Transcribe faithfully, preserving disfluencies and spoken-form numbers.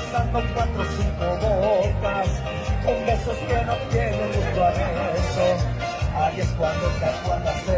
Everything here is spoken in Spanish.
besando cuatro o cinco bocas, con besos que no tienen gusto a beso. Ahí es cuando te acuerdas de